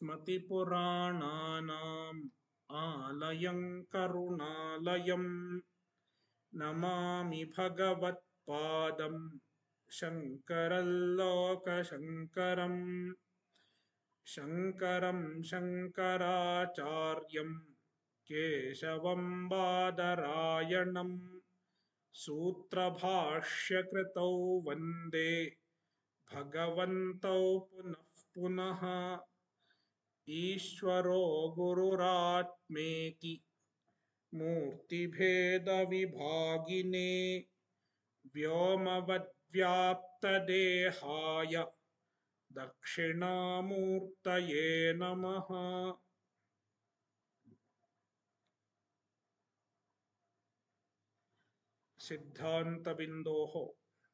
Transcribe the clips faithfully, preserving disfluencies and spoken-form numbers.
स्मृतिपुराणानाम् आलयं करुणालयं नमामि भगवत्पादं शङ्करं लोकशङ्करं शङ्करं शङ्कराचार्यं केशवं बादरायणं सूत्रभाष्यकृतौ वन्दे भगवन्तौ पुनः पुनः ईश्वरो गुरुरात्मेति मूर्तिभेदविभागिने व्योमवद्व्याप्तदेहाय दक्षिणामूर्तये नमः। सिद्धान्तबिन्दोः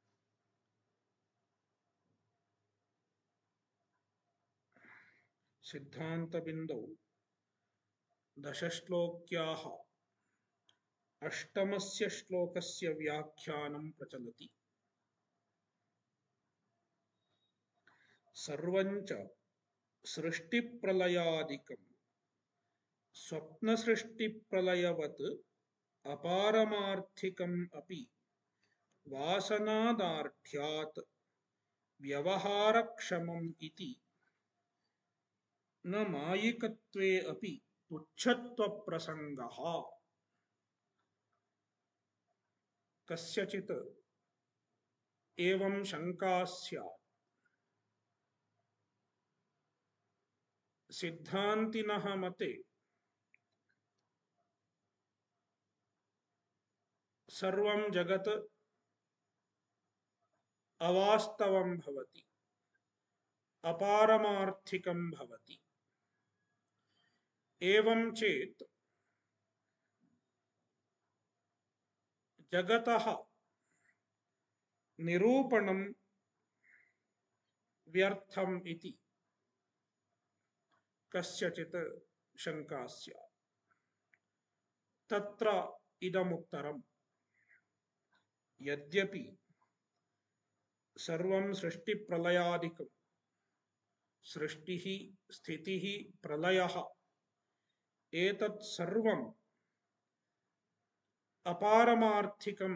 सिद्धान्तबिन्दौ दशश्लोक्याः अष्टमस्य श्लोकस्य व्याख्यानं प्रचलति। सर्वञ्च सृष्टिप्रलयादिकं स्वप्नसृष्टिप्रलयवत् अपारमार्थिकम् अपि वासनादार्ढ्यात् व्यवहारक्षमम् इति न मायिकत्वे अपि तुच्छत्वप्रसङ्गः। कस्यचित् एवं शंका स्यात्, सिद्धान्तिनः मते सर्वं जगत् अवास्तवं भवति, अपारमार्थिकं भवति। एवं चेत् जगतः निरूपणं व्यर्थम् इति कस्यचित् शंका स्यात्। तत्र इदमुत्तरम्, यद्यपि सर्वं सृष्टिप्रलयादिकं सृष्टिः स्थितिः प्रलयः एतत् सर्वं अपारमार्थिकं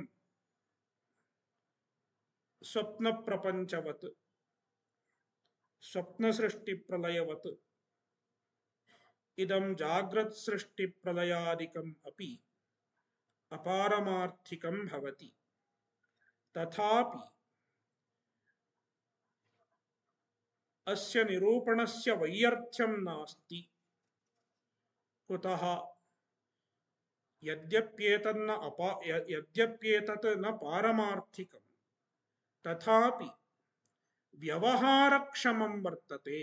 स्वप्नप्रपञ्चवत् स्वप्नसृष्टिप्रलयवत् इदं जाग्रत् सृष्टिप्रलयादिकम् अपि अपारमार्थिकं भवति। तथापि अस्य निरूपणस्य वैयर्थ्यं नास्ति। कुतः? यद्यप्येतन्न अपा यद्यप्येतत् न पारमार्थिकं तथापि व्यवहारक्षमं वर्तते।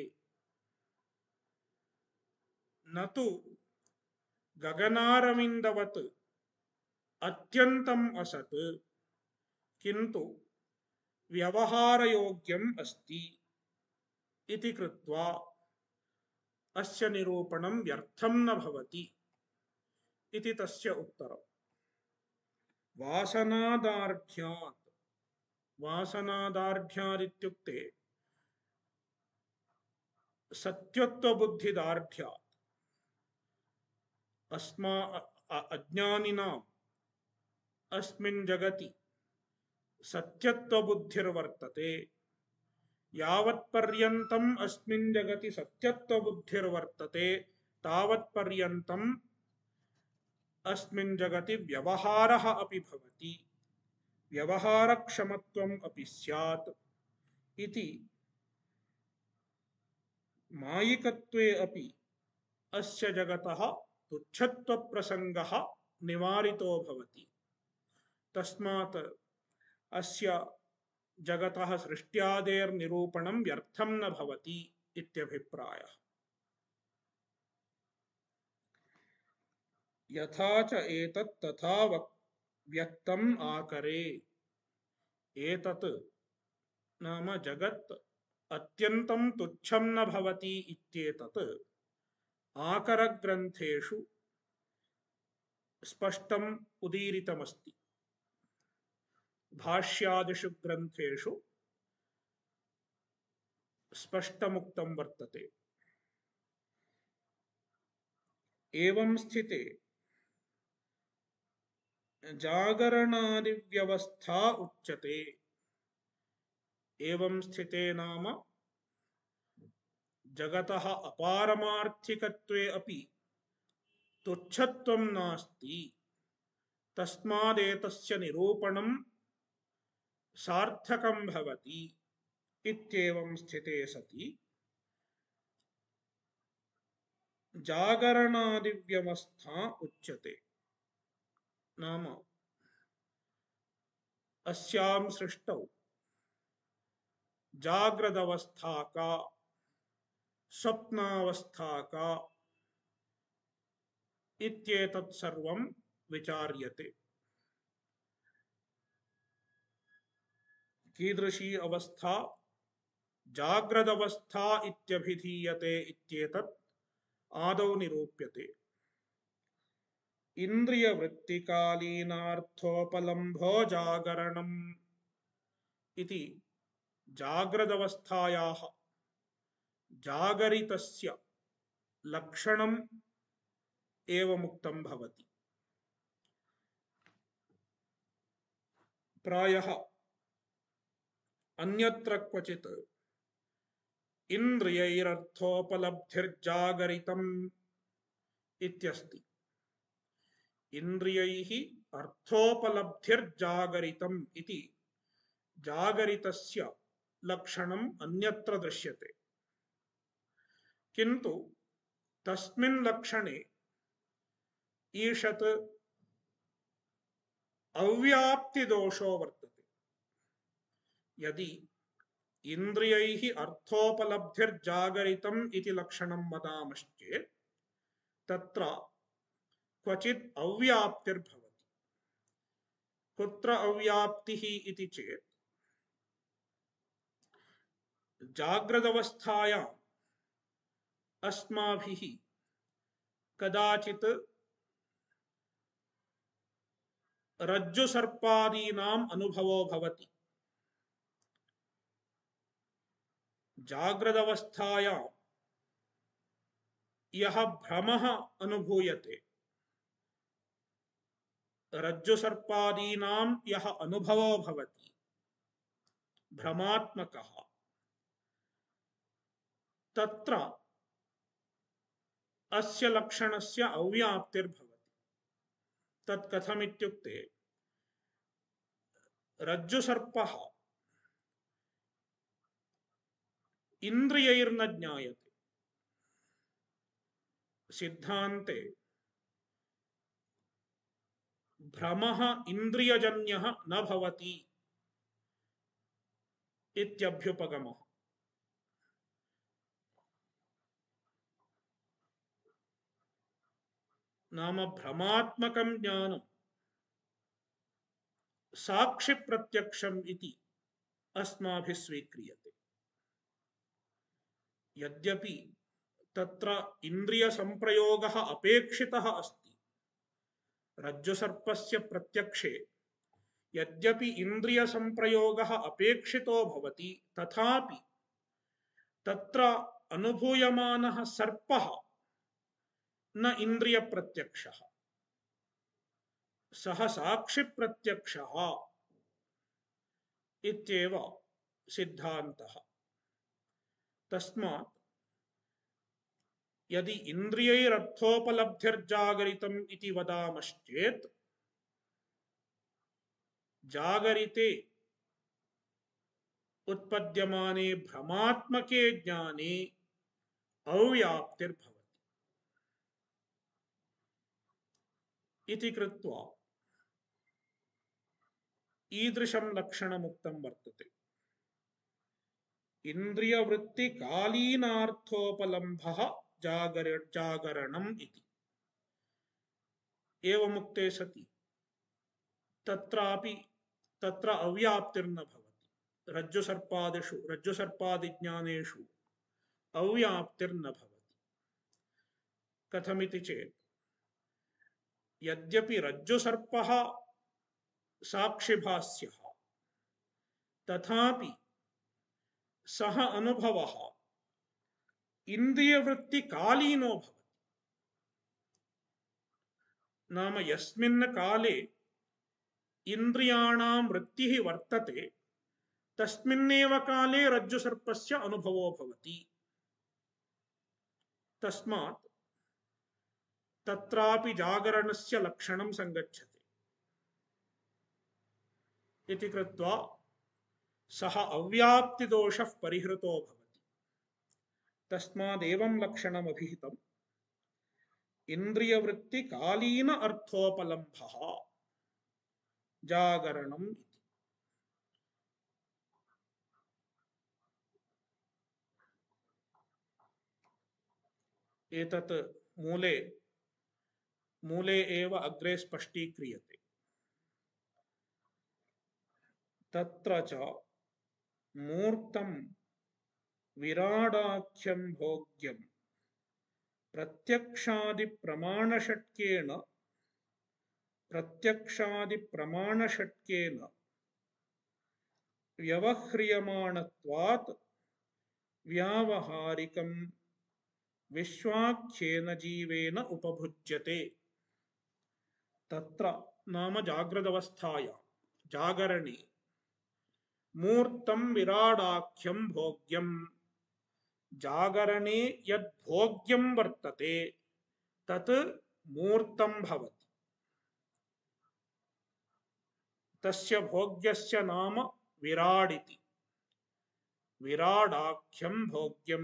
न तु गगनारविन्दवत् अत्यन्तम् असत्, किन्तु व्यवहारयोग्यम् अस्ति इति कृत्वा अस्य निरूपणं व्यर्थं न भवति इति तस्य उत्तरम्। वासनादार्ढ्यात्, वासनादार्ढ्यादित्युक्ते सत्यत्वबुद्धिदार्ढ्यात्, अस्मा अज्ञानिनाम् अस्मिन् जगति सत्यत्वबुद्धिर्वर्तते। यावत्पर्यन्तम् अस्मिन् जगति सत्यत्वबुद्धिर्वर्तते तावत्पर्यन्तम् अस्मिन् जगति व्यवहारः अपि भवति, व्यवहारक्षमत्वम् अपि स्यात् इति मायिकत्वे अपि अस्य जगतः तुच्छत्वप्रसङ्गः निवारितो भवति। तस्मात् अस्य जगतः सृष्ट्यादेर्निरूपणं व्यर्थं न भवति इत्यभिप्रायः। यथा च एतत् तथा व्यक्तम् आकरे। एतत् नाम जगत् अत्यन्तं तुच्छं न भवति इत्येतत् आकरग्रन्थेषु स्पष्टम् उदीरितमस्ति। भाष्यादिषु ग्रन्थेषु स्पष्टमुक्तं वर्तते। एवं स्थिते जागरणादिव्यवस्था उच्यते। एवं स्थिते नाम जगतः अपारमार्थिकत्वे अपि तुच्छत्वं नास्ति। तस्मादेतस्य निरूपणं सार्थकं भवति। इत्येवं स्थिते सति जागरणादिव्यवस्था उच्यते। नाम अस्यां सृष्टौ जाग्रदवस्था का स्वप्नावस्था का इत्येतत् सर्वं विचार्यते। कीदृशी अवस्था जाग्रदवस्था इत्यभिधीयते इत्येतत् आदौ निरूप्यते। इन्द्रियवृत्तिकालीनार्थोपलम्भो जागरणम् इति जाग्रदवस्थायाः जागरितस्य लक्षणम् एवमुक्तं भवति। प्रायः अन्यत्र क्वचित् इन्द्रियैरर्थोपलब्धिर्जागरितम् इत्यस्ति। इन्द्रियैः अर्थोपलब्धिर्जागरितम् इति जागरितस्य लक्षणम् अन्यत्र दृश्यते। किन्तु तस्मिन् लक्षणे ईषत् अव्याप्तिदोषो वर्तते। यदि इन्द्रियैः अर्थोपलब्धिर्जागरितम् इति लक्षणं वदामश्चेत् तत्र क्वचित् अव्याप्तिर्भवति। कुत्र अव्याप्तिः इति चेत् जाग्रदवस्थायाम् अस्माभिः कदाचित् रज्जुसर्पादीनाम् अनुभवो भवति। जाग्रदवस्थायां यः भ्रमः अनुभूयते, रज्जुसर्पादीनां यः अनुभवो भवति भ्रमात्मकः, तत्र अस्य लक्षणस्य अव्याप्तिर्भवति। तत् कथमित्युक्ते रज्जुसर्पः इन्द्रियैर्न ज्ञायते। सिद्धान्ते भ्रमः इन्द्रियजन्यः न भवति इत्यभ्युपगमः। नाम भ्रमात्मकं ज्ञानं साक्षि प्रत्यक्षम् इति अस्माभिः स्वीक्रियते। यद्यपि तत्र इन्द्रिय संप्रयोगः अपेक्षितः अस्ति। रज्जुसर्पस्य प्रत्यक्षे यद्यपि इन्द्रिय संप्रयोगः अपेक्षितो भवति, तथापि तत्र अनुभूयमानः सर्पः न इन्द्रिय प्रत्यक्षः, सः साक्षि प्रत्यक्षः इत्येव सिद्धान्तः। तस्मात् यदि इन्द्रियैरर्थोपलब्धिर्जागरितम् इति वदामश्चेत् जागरिते उत्पद्यमाने भ्रमात्मके ज्ञाने अव्याप्तिर्भवति इति कृत्वा ईदृशं लक्षणमुक्तं वर्तते। इन्द्रियवृत्तिकालीनार्थोपलम्भः जागर जागरणम् इति। एवमुक्ते सति तत्रापि तत्र अव्याप्तिर्न भवति। रज्जुसर्पादिषु रज्जुसर्पादिज्ञानेषु अव्याप्तिर्न भवति। कथमिति चेत् यद्यपि रज्जुसर्पः साक्षिभास्यः, तथापि सः अनुभवः इन्द्रियवृत्तिकालीनो भवति। नाम यस्मिन् काले इन्द्रियाणां वृत्तिः वर्तते तस्मिन्नेव काले रज्जुसर्पस्य अनुभवो भवति। तस्मात् तत्रापि जागरणस्य लक्षणं संगच्छते इति कृत्वा सः अव्याप्तिदोषः परिहृतो भवति। तस्मादेवं लक्षणम् अभिहितम् इन्द्रियवृत्तिकालीन अर्थोपलम्भः जागरणम् इति। एतत् मूले मूले एव अग्रे स्पष्टीक्रियते। तत्र च मूर्तं विराडाख्यं भोग्यं प्रत्यक्षादिप्रमाणषट्केन प्रत्यक्षादिप्रमाणषट्केन व्यवह्रियमाणत्वात् व्यावहारिकं विश्वाख्येन जीवेन उपभुज्यते। तत्र नाम जाग्रदवस्थायां जागरणे मूर्तं विराडाख्यं भोग्यं जागरणे यद् भोग्यं वर्तते तत् मूर्तं भवति। तस्य भोग्यस्य नाम विराडिति। विराडाख्यं भोग्यं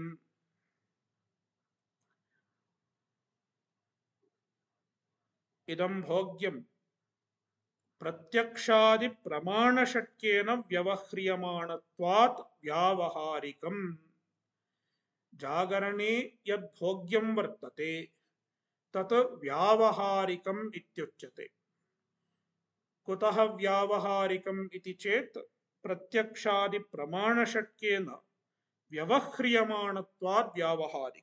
इदं भोग्यं प्रत्यक्षादि प्रमाणषट्केन व्यवह्रियमाणत्वात् व्यावहारिकम्। जागरणे यद् भोग्यं वर्तते तत् व्यावहारिकम् इत्युच्यते। कुतः व्यावहारिकम् इति चेत् प्रत्यक्षादि प्रमाणषट्केन व्यवह्रियमाणत्वात् व्यावहारिकम्।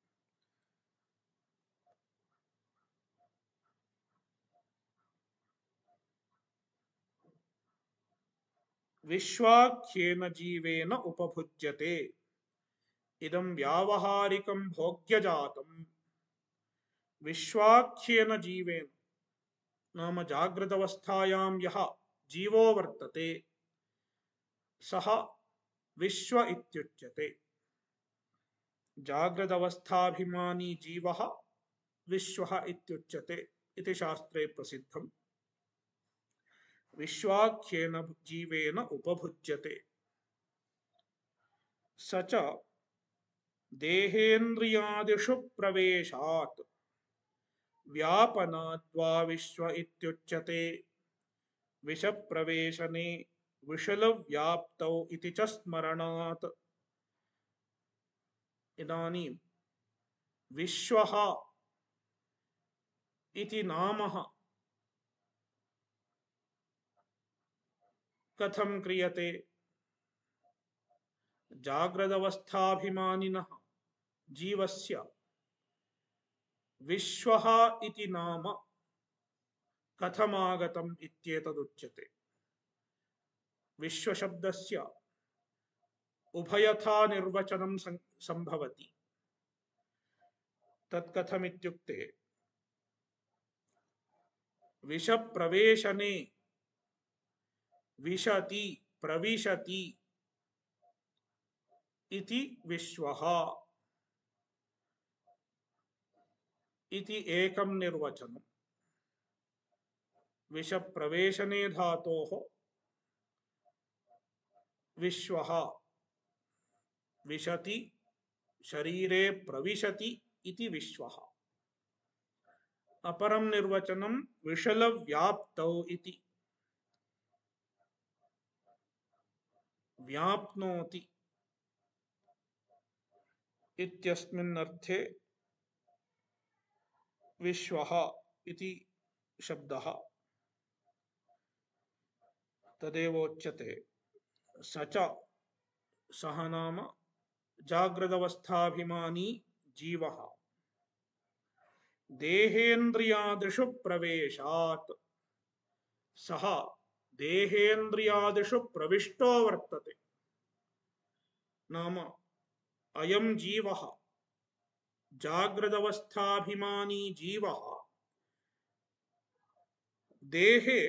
विश्वाख्येन जीवेन उपभुज्यते। इदं व्यावहारिकं भोग्यजातं विश्वाख्येन जीवेन नाम जागृतावस्थायां यः जीवो वर्तते सः विश्व इत्युच्यते। जागृतावस्थाभिमानी जीवः विश्वः इत्युच्यते इति शास्त्रे प्रसिद्धम्। विश्वाख्येन जीवेन उपभुज्यते। स च देहेन्द्रियादिषु प्रवेशात् व्यापनाद्वा विश्व इत्युच्यते। विषप्रवेशने विषलव्याप्तौ इति च स्मरणात्। इदानीं विश्वः इति नामः कथं क्रियते? जाग्रदवस्थाभिमानिनः जीवस्य विश्वः इति नाम कथमागतम् इत्येतदुच्यते। विश्वशब्दस्य उभयथा निर्वचनं संभवति। तत्कथमित्युक्ते विषप्रवेशने विशति प्रविशति इति विश्वः इति एकं निर्वचनं। विषप्रवेशने धातोः विश्वः विशति शरीरे प्रविशति इति विश्वः। अपरं निर्वचनं विषलव्याप्तौ इति। व्याप्नोति इत्यस्मिन् अर्थे विश्वः इति शब्दः तदेवोच्यते। स च सः नाम जाग्रदवस्थाभिमानी जीवः देहेन्द्रियादिषु प्रवेशात् सः देहेन्द्रियादिषु प्रविष्टो वर्तते। नाम अयं जीवः जाग्रदवस्थाभिमानी जीवः देहे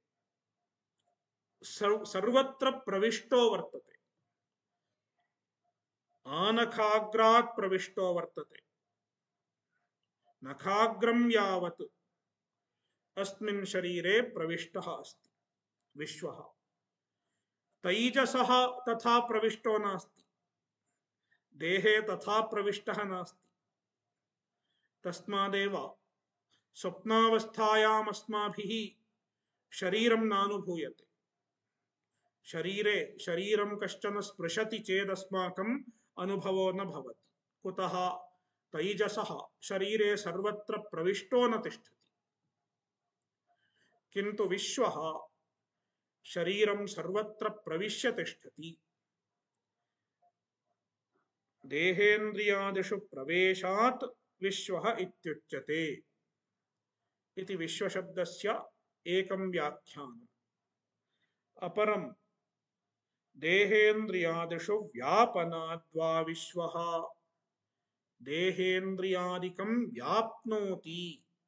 सर्वत्र प्रविष्टो वर्तते, आनखाग्रात् प्रविष्टो वर्तते, नखाग्रं यावत् अस्मिन् शरीरे प्रविष्टः अस्ति विश्वः। तैजसः तथा प्रविष्टो नास्ति, देहे तथा प्रविष्टः नास्ति। तस्मादेव स्वप्नावस्थायाम् अस्माभिः शरीरं नानुभूयते। शरीरे शरीरं कश्चन स्पृशति चेदस्माकम् अनुभवो न भवति। कुतः? तैजसः शरीरे सर्वत्र प्रविष्टो न तिष्ठति, किन्तु विश्वः शरीरं सर्वत्र प्रविश्य तिष्ठति। देहेन्द्रियादिषु प्रवेशात् विश्वः इत्युच्यते इति विश्वशब्दस्य एकं व्याख्यानम्। अपरं देहेन्द्रियादिषु व्यापनाद्वा विश्वः देहेन्द्रियादिकं व्याप्नोति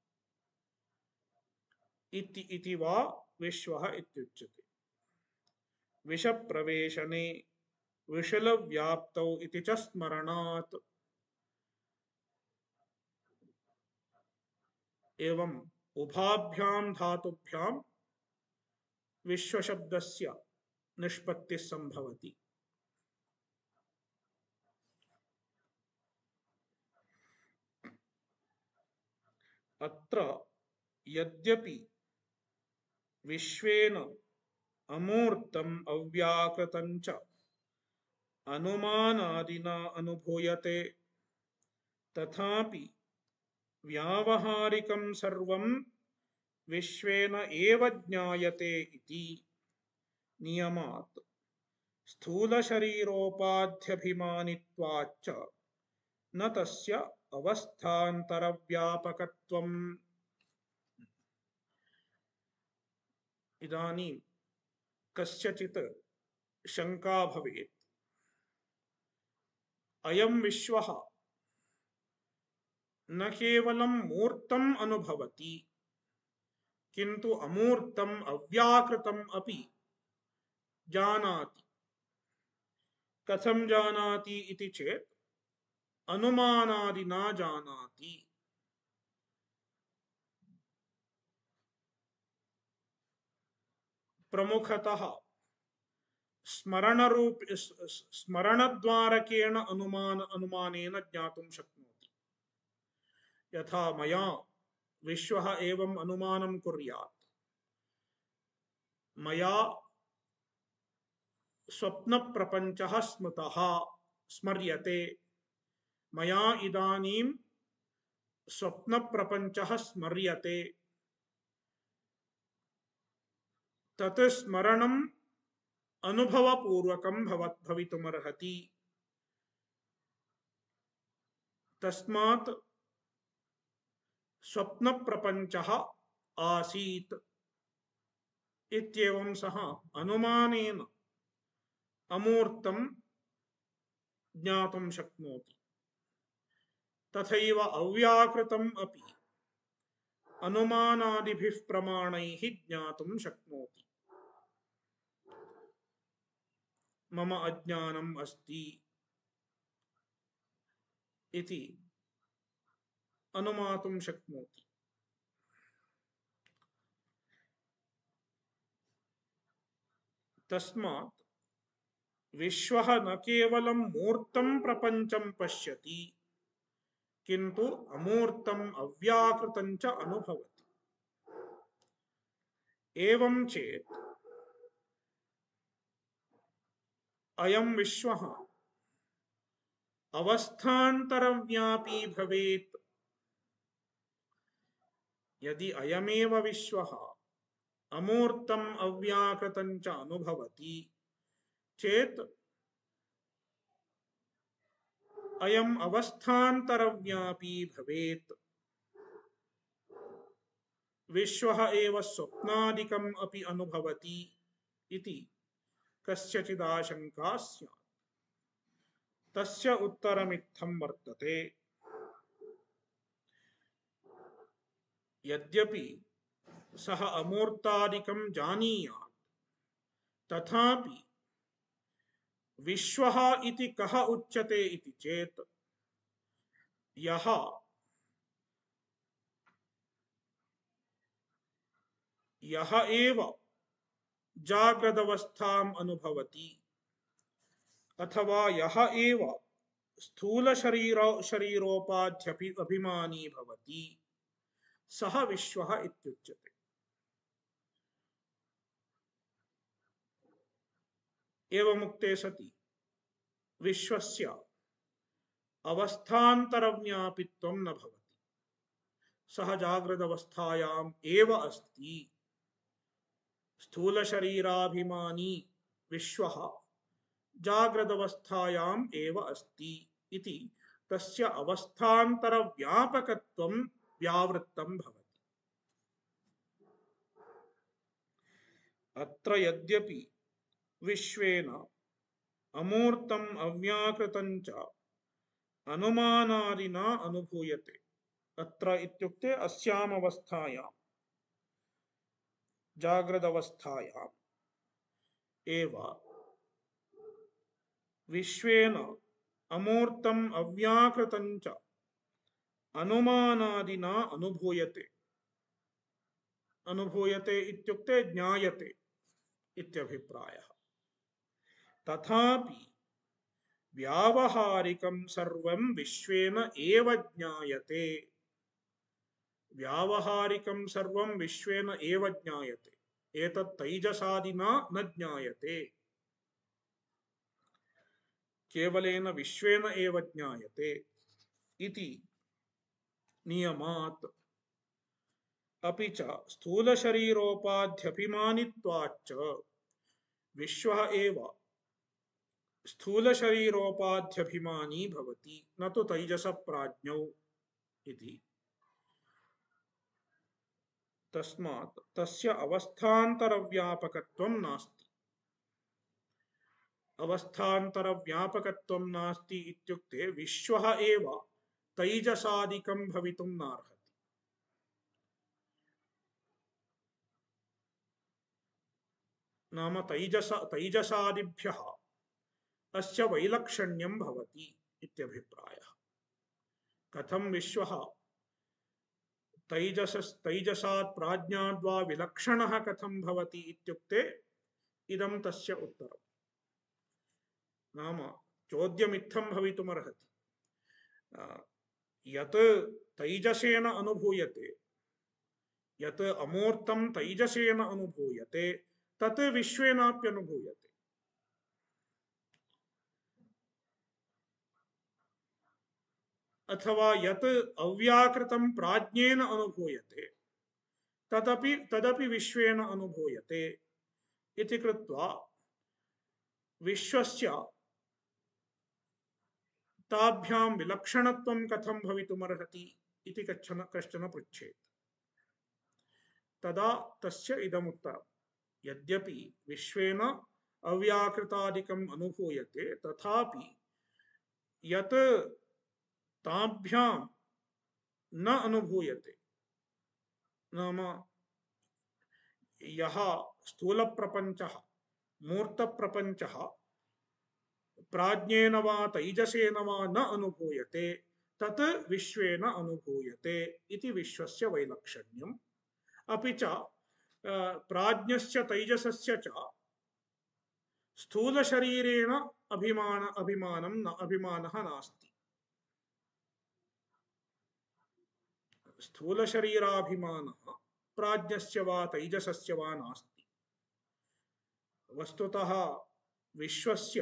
इति इति वा विश्वः इत्युच्यते। विषप्रवेशने विषलव्याप्तौ इति च स्मरणात् एवं उभाभ्यां धातुभ्यां विश्वशब्दस्य निष्पत्तिः संभवति। अत्र यद्यपि विश्वेन अमूर्तम् अव्याकृतं च अनुमानादिना अनुभूयते, तथापि व्यावहारिकं सर्वं विश्वेन एव ज्ञायते इति नियमात् स्थूलशरीरोपाध्यभिमानित्वाच्च न तस्य अवस्थान्तरव्यापकत्वम्। इदानीं कस्यचित् शंका भवेत्, अयं विश्वः न केवलं मूर्तम् अनुभवति किन्तु अमूर्तम् अव्याकृतम् अपि जानाति। कथं जानाति इति चेत् अनुमानादिना जानाति। प्रमुखतः स्मरणरूप स्मरणद्वारकेण अनुमान अनुमानेन ज्ञातुं शक्नोति। यथा मया विश्वः एवं अनुमानं कुर्यात्, मया स्वप्नप्रपञ्चः स्मृतः स्मर्यते, मया इदानीं स्वप्नप्रपञ्चः स्मर्यते, तत् स्मरणम् अनुभवपूर्वकं भवत् भवितुमर्हति। तस्मात् स्वप्नप्रपञ्चः आसीत् इत्येवं सः अनुमानेन अमूर्तं ज्ञातुं शक्नोति। तथैव अव्याकृतम् अपि अनुमानादिभिः प्रमाणैः ज्ञातुं शक्नोति। मम अज्ञानम् अस्ति इति अनुमातुं शक्नोति। तस्मात् विश्वः न केवलं मूर्तं प्रपञ्चं पश्यति किन्तु अमूर्तम् अव्याकृतं च अनुभवति। एवं चेत् अयं विश्वः अवस्थान्तरव्यापी भवेत्। यदि अयमेव विश्वः अमूर्तम् अव्याकृतं च अनुभवति चेत् अयम् अवस्थान्तरव्यापी भवेत्। विश्वः एव स्वप्नादिकम् अपि अनुभवति इति कस्यचिदाशंका स्यात्। तस्य उत्तरमित्थं वर्तते। यद्यपि सः अमूर्तादिकं जानीयात् तथापि विश्वः इति कः उच्यते इति चेत् यः यः एव जाग्रदवस्थाम् अनुभवति अथवा यः एव स्थूल शरीर शरीरोपाध्यपि अभिमानी भवति सः विश्वः इत्युच्यते। एवमुक्ते सति विश्वस्य अवस्थान्तरव्यापित्वं न भवति। सः जाग्रदवस्थायाम् एव अस्ति। स्थूल शरीराभिमानी विश्वः जाग्रदवस्थायाम् एव अस्ति इति तस्य अवस्थान्तरव्यापकत्वं व्यावृत्तं भवति। अत्र यद्यपि विश्वेन अमूर्तम् अव्याकृतं च अनुमानादिना अनुभूयते। अत्र इत्युक्ते अस्याम् अवस्थायां जाग्रदवस्थायाम् एव विश्वेन अमूर्तम् अव्याकृतं च अनुमानादिना अनुभूयते। अनुभूयते इत्युक्ते ज्ञायते इत्यभिप्रायः। तथापि व्यावहारिकं सर्वं विश्वेन एव ज्ञायते। व्यावहारिकं सर्वं विश्वेन एव ज्ञायते। एतत् तैजसादिना न ज्ञायते। केवलेन विश्वेन एव ज्ञायते इति नियमात्। अपि च स्थूलशरीरोपाध्यभिमानित्वाच्च विश्वः एव स्थूलशरीरोपाध्यभिमानी भवति न तु तैजसप्राज्ञौ इति। तस्मात् तस्य अवस्थान्तरव्यापकत्वं नास्ति। अवस्थान्तरव्यापकत्वं नास्ति इत्युक्ते विश्वः एव तैजसादिकं भवितुं नार्हति। नाम तैजस तैजसादिभ्यः अस्य वैलक्षण्यं भवति इत्यभिप्रायः। कथं विश्वः तैजस तैजसात् प्राज्ञाद्वा विलक्षणः कथं भवति इत्युक्ते इदं तस्य उत्तरम्। नाम चोद्यमित्थं भवितुमर्हति। यत् तैजसेन अनुभूयते, यत् अमूर्तं तैजसेन अनुभूयते तत् विश्वेनाप्यनुभूयते। अथवा यत् अव्याकृतं प्राज्ञेन अनुभूयते तदपि तदपि विश्वेन अनुभूयते इति कृत्वा विश्वस्य ताभ्यां विलक्षणत्वं कथं भवितुमर्हति इति कश्चन कश्चन पृच्छेत्। तदा तस्य इदम् उत्तरम्। यद्यपि विश्वेन अव्याकृतादिकम् अनुभूयते तथापि यत् ताभ्यां न अनुभूयते, नाम यः स्थूलप्रपञ्चः मूर्तप्रपञ्चः प्राज्ञेन वा तैजसेन वा न अनुभूयते तत् विश्वेन अनुभूयते इति विश्वस्य वैलक्षण्यम्। अपि च प्राज्ञस्य तैजसस्य च स्थूलशरीरेण अभिमान अभिमानं न अभिमानः नास्ति। स्थूलशरीराभिमानः प्राज्ञस्य वा तैजसस्य वा नास्ति। वस्तुतः विश्वस्य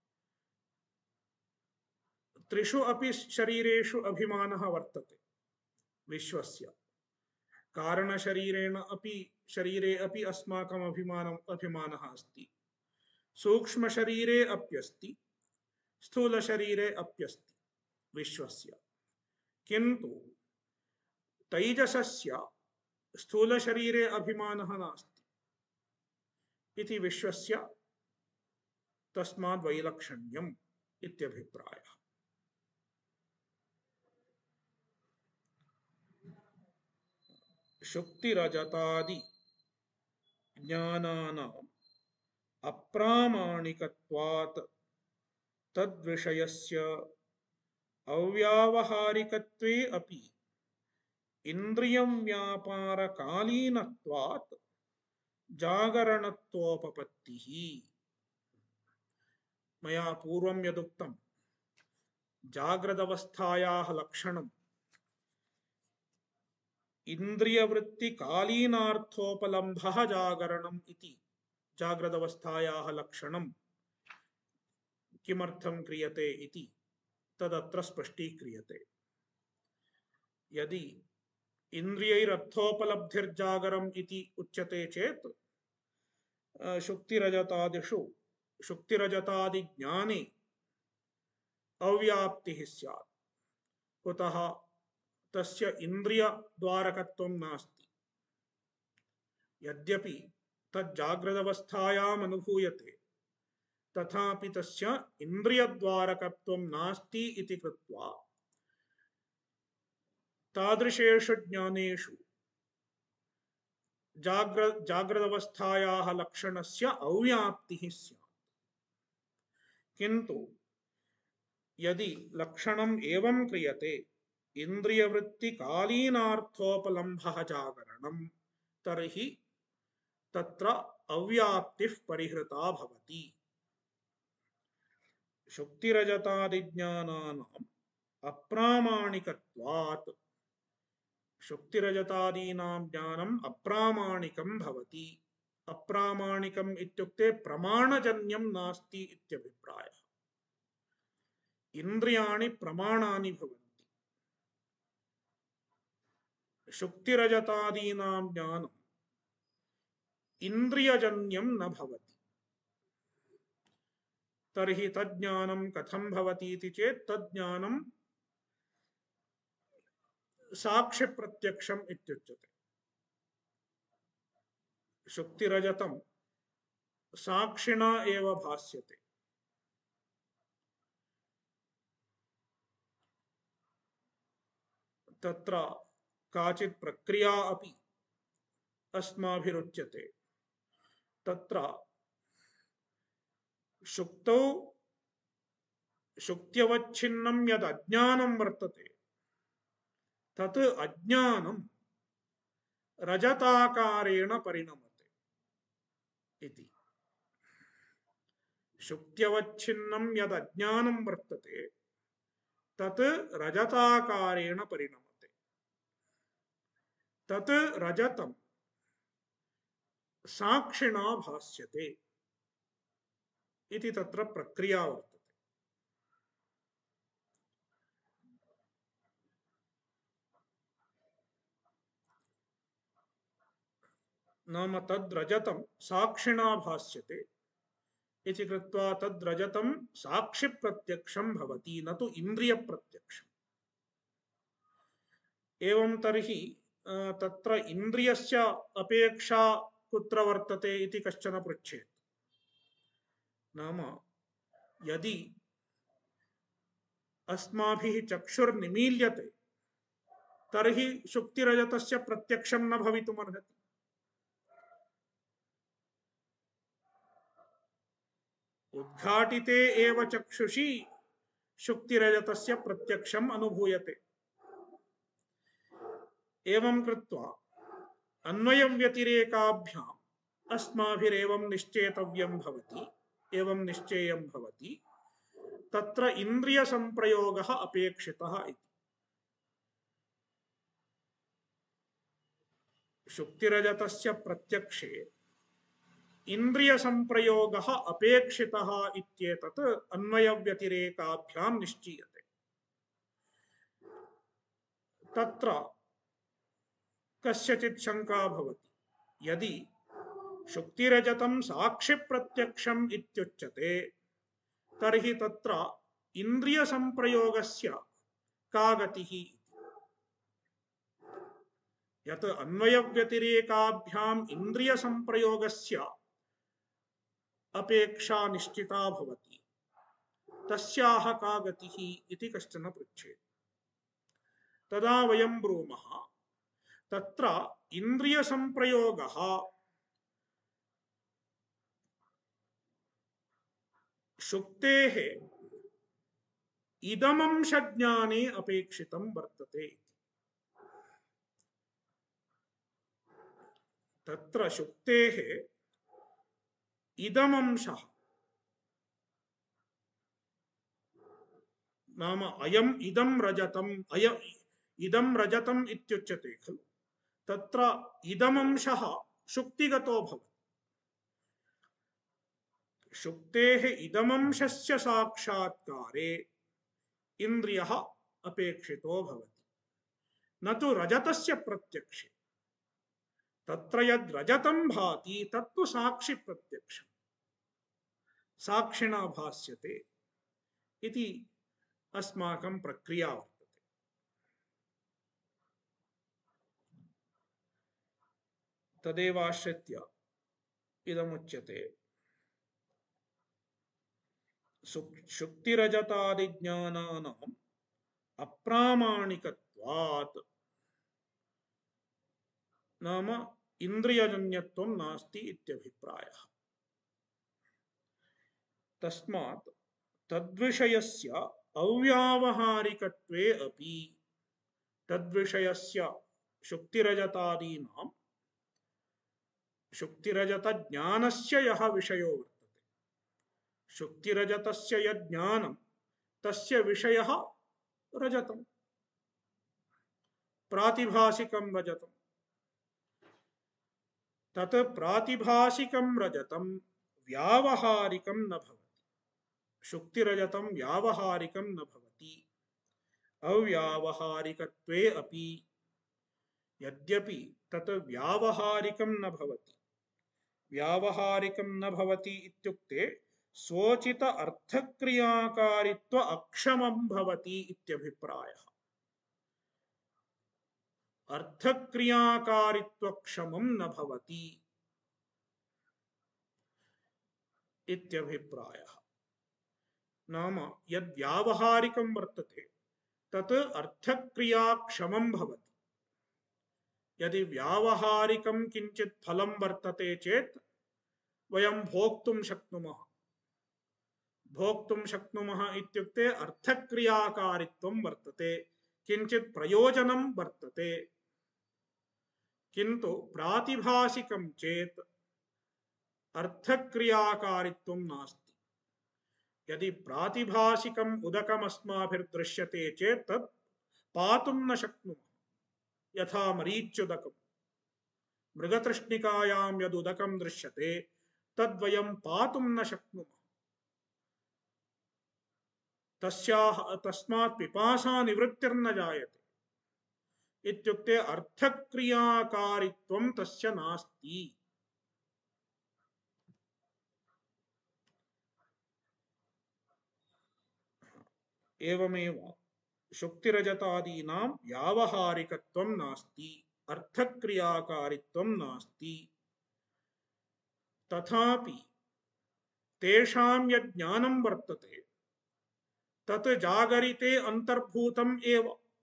त्रिषु अपि शरीरेषु अभिमानः वर्तते। विश्वस्य कारणशरीरेण अपि शरीरे अपि अस्माकम् अभिमानम् अभिमानः अस्ति। सूक्ष्मशरीरे अप्यस्ति, स्थूलशरीरे अप्यस्ति विश्वस्य। किन्तु तैजसस्य स्थूलशरीरे अभिमानः नास्ति इति विश्वस्य तस्माद् वैलक्षण्यम् इत्यभिप्रायः। शुक्तिरजतादि ज्ञानानाम् अप्रामाणिकत्वात् तद्विषयस्य अव्यावहारिकत्वे अपि इंद्रियं व्यापारकालीनत्वात् जागरणत्वोपपत्तिः। मया पूर्वं यदुक्तं जाग्रदवस्थायाः लक्षणम् इन्द्रियवृत्तिकालीनार्थोपलम्भः जागरणम् इति। जाग्रदवस्थायाः लक्षणं किमर्थं क्रियते इति तदत्र स्पष्टीक्रियते। यदि इन्द्रियैरर्थोपलब्धिर्जागरम् इति उच्यते चेत् शुक्तिरजतादिषु शुक्तिरजतादिज्ञाने अव्याप्तिः स्यात्। कुतः? तस्य इन्द्रियद्वारकत्वं नास्ति। यद्यपि तज्जाग्रदवस्थायाम् अनुभूयते तथापि तस्य इन्द्रियद्वारकत्वं नास्ति इति कृत्वा तादृशेषु ज्ञानेषु जाग्र जाग्रदवस्थायाः लक्षणस्य अव्याप्तिः स्यात्। किन्तु यदि लक्षणम् एवं क्रियते इन्द्रियवृत्तिकालीनार्थोपलम्भः जागरणं, तर्हि तत्र अव्याप्तिः परिहृता भवति। शुक्तिरजतादिज्ञानानाम् अप्रामाणिकत्वात् शुक्तिरजतादीनां ज्ञानम् अप्रामाणिकं भवति। अप्रामाणिकम् इत्युक्ते प्रमाणजन्यं नास्ति इत्यभिप्रायः। इन्द्रियाणि प्रमाणानि भवन्ति। शुक्तिरजतादीनां ज्ञानम् इन्द्रियजन्यं न भवति। तर्हि तज्ज्ञानं कथं भवति इति चेत् तज्ज्ञानं साक्ष्यप्रत्यक्षम् इत्युच्यते। शुक्तिरजतं साक्षिणा एव भास्यते। तत्र काचित् प्रक्रिया अपि अस्माभिरुच्यते। तत्र शुक्तौ शुक्त्यवच्छिन्नं यद् अज्ञानं वर्तते तत् अज्ञानं रजताकारेण परिणमते इति। शुक्त्यवच्छिन्नं यद् अज्ञानं वर्तते तत् रजताकारेण परिणमते। तत् रजतं साक्षिणा भास्यते इति तत्र प्रक्रिया वर्तते। नाम तद्रजतं साक्षिणा भास्यते इति कृत्वा तद्रजतं साक्षिप्रत्यक्षं भवति, न तु इन्द्रियप्रत्यक्षम्। एवं तर्हि तत्र इन्द्रियस्य अपेक्षा कुत्र वर्तते इति कश्चन पृच्छेत्। नाम यदि अस्माभिः चक्षुर्निमील्यते तर्हि शुक्तिरजतस्य प्रत्यक्षं न भवितुमर्हति। उद्घाटिते एव चक्षुषी शुक्तिरजतस्य प्रत्यक्षम् अनुभूयते। एवं कृत्वा अन्वयव्यतिरेकाभ्याम् अस्माभिरेवं निश्चेतव्यं भवति, एवं निश्चेयं भवति। तत्र इन्द्रियसंप्रयोगः अपेक्षितः इति। शुक्तिरजतस्य प्रत्यक्षे इन्द्रियसंप्रयोगः अपेक्षितः इत्येतत् अन्वयव्यतिरेकाभ्यां निश्चीयते। तत्र कस्यचित् शंका भवति, यदि शुक्तिरजतं साक्षिप्रत्यक्षम् इत्युच्यते तर्हि तत्र इन्द्रियसंप्रयोगस्य का गतिः? यत् अन्वयव्यतिरेकाभ्याम् इन्द्रियसंप्रयोगस्य अपेक्षा निश्चिता भवति, तस्याः का गतिः इति कश्चन पृच्छेत्। तदा वयं ब्रूमः, तत्र इंद्रिय संप्रयोगः शुक्तेः इदमंश ज्ञाने अपेक्षितं वर्तते। तत्र शुक्तेः इदमंशः नाम अयम् इदं रजतम् अय इदं रजतम् इत्युच्यते खलु। तत्र इदमंशः शुक्तिगतो भवति। शुक्तेः इदमंशस्य साक्षात्कारे इन्द्रियः अपेक्षितो भवति, न तु रजतस्य प्रत्यक्षे। तत्र यद् रजतं भाति तत्तु साक्षि प्रत्यक्षं साक्षिणा भास्यते इति अस्माकं प्रक्रिया वर्तते। तदेवाश्रित्य इदमुच्यते शुक्तिरजतादिज्ञानानाम् अप्रामाणिकत्वात्, नाम इंद्रियजन्यत्वं नास्ति इत्यभिप्रायः। तस्मात् तद्विषयस्य अव्यावहारिकत्वे अपि तद्विषयस्य शुक्तिरजतादीनां शुक्तिरजतज्ञानस्य यः विषयो वर्तते, शुक्तिरजतस्य यज्ञानं तस्य विषयः रजतं, प्रातिभासिकं रजतं। तत् प्रातिभासिकं रजतं व्यावहारिकं न भवति। शुक्तिरजतं व्यावहारिकं न भवति। अव्यावहारिकत्वे अपि यद्यपि तत् व्यावहारिकं न भवति, व्यावहारिकं न भवति इत्युक्ते स्वोचित अर्थक्रियाकारित्व अक्षमं भवति इत्यभिप्रायः। अर्थक्रियाकारित्वक्षमं न भवति इत्यभिप्रायः। नाम यद् व्यावहारिकं वर्तते तत् अर्थक्रियाक्षमं भवति। यदि व्यावहारिकं किंचित् फलं वर्तते चेत् वयं भोक्तुं शक्नुमः। भोक्तुं शक्नुमः इत्युक्ते अर्थक्रियाकारित्वं वर्तते, किंचित् प्रयोजनं वर्तते। किन्तु प्रातिभासिकं चेत् अर्थक्रियाकारित्वं नास्ति। यदि प्रातिभासिकम् उदकम् अस्माभिर्दृश्यते चेत् तत् पातुं न शक्नुमः। यथा मरीच्युदकम्, मृगतृष्णिकायां यदुदकं दृश्यते तद्वयं पातुं न शक्नुमः। तस्याः तस्मात् पिपासा निवृत्तिर्न जायते इत्युक्ते अर्थक्रियाकारित्वं तस्य नास्ति। एवमेव शुक्तिरजतादीनां व्यावहारिकत्वं नास्ति, अर्थक्रियाकारित्वं नास्ति। तथापि तेषां यत् ज्ञानं वर्तते तत् जागरिते अंतर्भूतम् एव।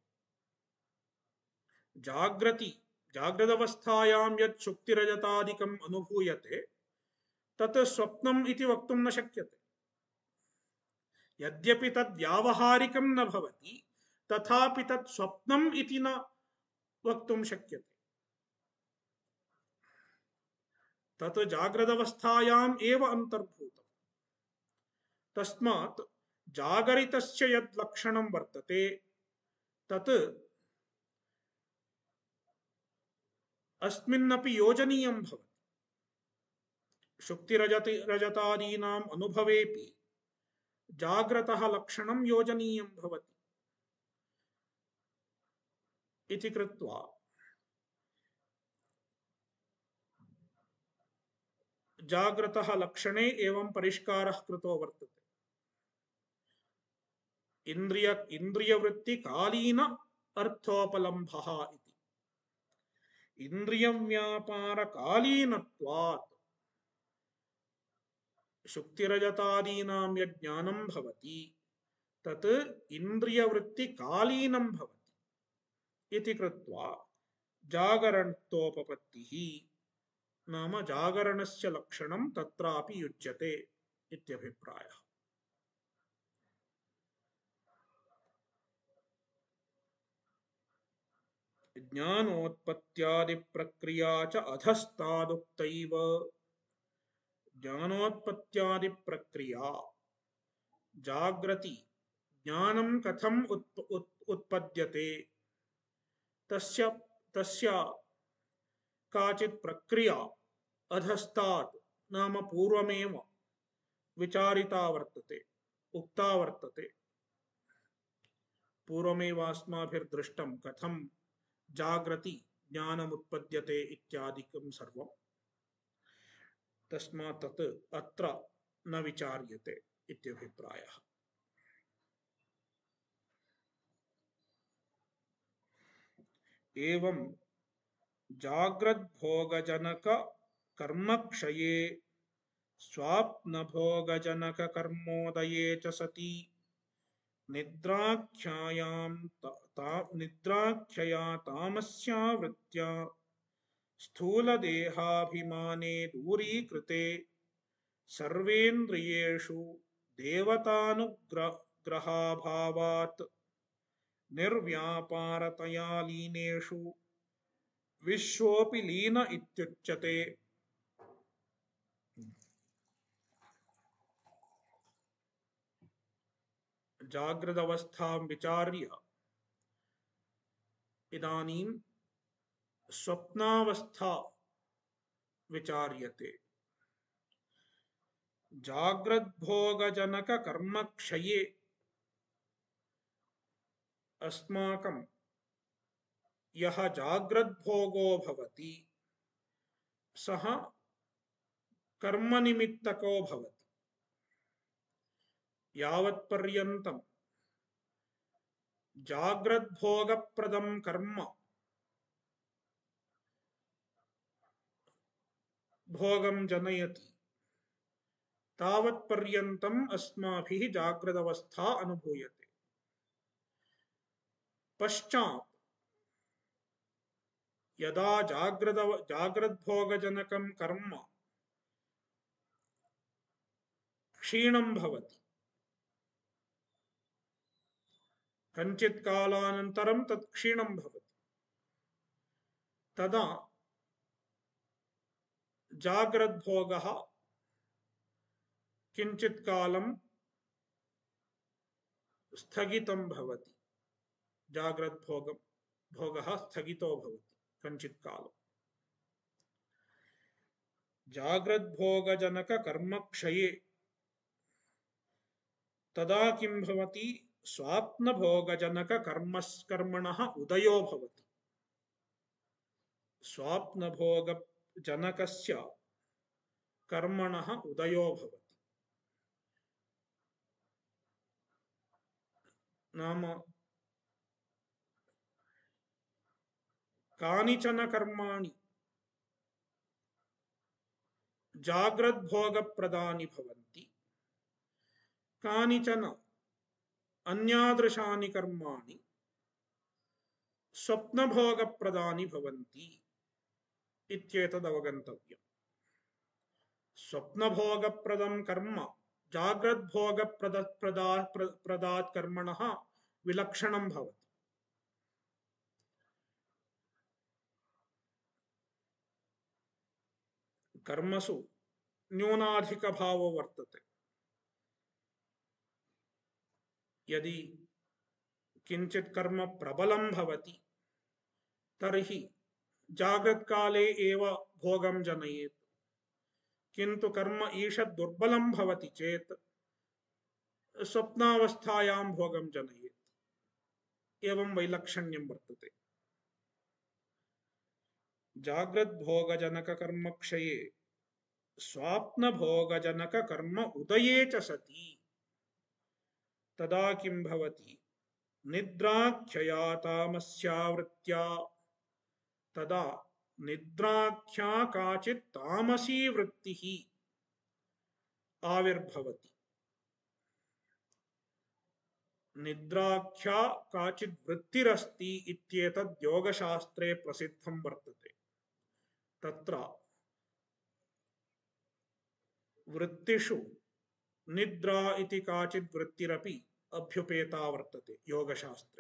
जाग्रति जाग्रदवस्थायां यत् शुक्तिरजतादिकम् अनुभूयते तत् स्वप्नम् इति वक्तुं न शक्यते। यद्यपि तद् व्यावहारिकं न भवति तथापि तत् स्वप्नम् इति न वक्तुं शक्यते। तत् जाग्रदवस्थायाम् एव अंतर्भूतम्। तस्मात् जागरितस्य यद् लक्षणं वर्तते तत् अस्मिन्नपि योजनीयं भवति। शुक्तिरजति रजतादीनाम् अनुभवेपि जाग्रतः लक्षणं योजनीयं भवति इति कृत्वा जाग्रतः लक्षणे एवं परिष्कारः कृतो वर्तते। इंद्रिय इंद्रियवृत्ति कालीन अर्थोपलम्भः इति। इंद्रिय व्यापार कालीनत्वात् शुक्तिरजतादीनां यत् ज्ञानं भवति तत् इंद्रियवृत्ति कालीनं भवति इति कृत्वा जागरणत्वोपपत्तिः नाम जागरणस्य लक्षणं तत्रापि युज्यते इत्यभिप्रायः। ज्ञानोत्पत्त्यादि प्रक्रिया च अधस्तादुक्तैव। ज्ञानोत्पत्त्यादि प्रक्रिया जागृति ज्ञानं कथम उत्प, उत्, उत्पद्यते तस्य तस्य काचित् प्रक्रिया अधस्तात् नाम पूर्वमेव विचारिता वर्तते, उक्ता वर्तते। पूर्वमेव अस्माभिर्दृष्टं कथं जागृति ज्ञानमुत्पद्यते इत्यादिकं सर्वं। तस्मात् तत् अत्र न विचार्यते इत्यभिप्रायः। एवं जाग्रद्भोगजनक कर्मक्षये स्वाप्नभोगजनक कर्मोदये च सति निद्राख्यायां ता निद्राख्यया तामस्या वृत्त्या स्थूलदेहाभिमाने दूरीकृते सर्वेन्द्रियेषु देवतानुग्रहाभावात् निर्व्यापारतया लीनेषु विश्वोऽपि लीन इत्युच्यते। जागृदवस्थां विचार्य इदानीं स्वप्नावस्था विचार्यते। जाग्रद्भोगजनक कर्मक्षये अस्माकं यः जाग्रद्भोगो भवति सः कर्मनिमित्तको भवति। यावत्पर्यन्तं जाग्रद्भोगप्रदं कर्म भोगं जनयति तावत्पर्यन्तम् अस्माभिः जाग्रदवस्था अनुभूयते। पश्चात् यदा जाग्रद जाग्रद्भोगजनकं कर्म क्षीणं भवति, कञ्चित् कालानन्तरं तत् क्षीणं भवति, तदा जाग्रद्भोगः किञ्चित् कालं स्थगितं भवति। जाग्रद्भोगं भोगः स्थगितो भवति कञ्चित् कालं। जाग्रद्भोगजनक कर्मक्षये तदा किं भवति? स्वाप्नभोगजनक कर्मस्कर्मणः उदयो भवति। स्वाप्नभोगजनकस्य कर्मणः उदयो भवति। नाम कानिचन कर्माणि जाग्रद्भोगप्रदानि भवन्ति, कानिचन अन्यादृशानि कर्माणि स्वप्नभोगप्रदानि भवन्ति इत्येतद् अवगन्तव्यम्। स्वप्नभोगप्रदं कर्म जाग्रद्भोगप्रदात् कर्मणः विलक्षणं भवति। कर्मसु न्यूनाधिकभावो वर्तते। यदि किंचित कर्म प्रबलं भवति तर्हि जागृत्काले एव भोगं जनयेत्, किन्तु कर्म ईषत् दुर्बलं भवति चेत् स्वप्नावस्थायां भोगं जनयेत्। एवं वैलक्षण्यं वर्तते। जाग्रद्भोगजनक कर्मक्षये स्वाप्नभोगजनक कर्म उदये च सति तदा किं भवति? निद्राख्यया तामस्या वृत्त्या तदा निद्राख्या काचित् तामसी वृत्तिः आविर्भवति। निद्राख्या काचित् वृत्तिरस्ति इत्येतद् योगशास्त्रे प्रसिद्धं वर्तते। तत्र वृत्तिषु निद्रा इति काचित् वृत्तिरपि अभ्युपेता वर्तते योगशास्त्रे।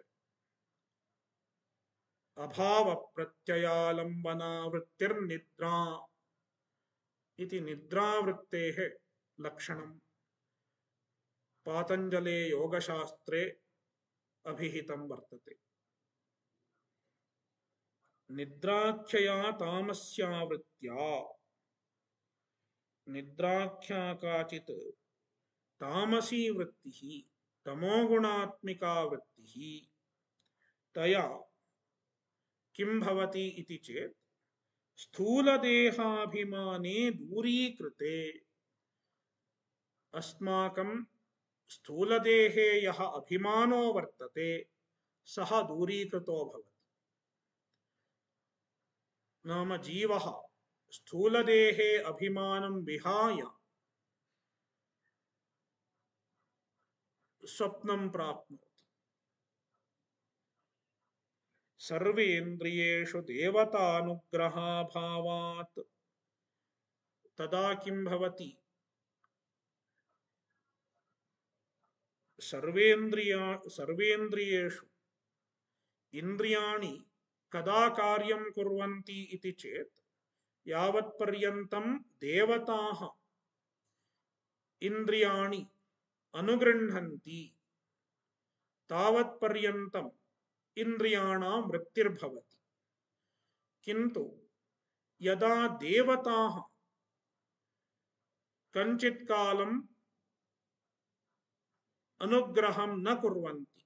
अभाव प्रत्ययालंबना वृत्तिर्निद्रा इति निद्रावृत्तेः लक्षणं पातंजले योगशास्त्रे अभिहितं वर्तते। निद्राख्यया तामस्या वृत्त्या, निद्राख्या काचित् तामसी वृत्तिः, तमोगुणात्मिका वृत्तिः, तया किं भवति इति चेत् स्थूलदेहाभिमाने दूरीकृते, अस्माकं स्थूलदेहे यः अभिमानो वर्तते सः दूरीकृतो भवति। नाम जीवः स्थूलदेहे अभिमानं विहाय स्वप्नं प्राप्नोति। सर्वेन्द्रियेषु देवतानुग्रहाभावात् तदा किं भवति? सर्वेन्द्रिया सर्वेन्द्रियेषु इन्द्रियाणि कदा कार्यं कुर्वन्ति इति चेत् यावत्पर्यन्तं देवताः इन्द्रियाणि अनुगृह्णन्ति तावत्पर्यन्तम् इन्द्रियाणां वृत्तिर्भवति। किन्तु यदा देवताः कञ्चित् कालम् अनुग्रहं न कुर्वन्ति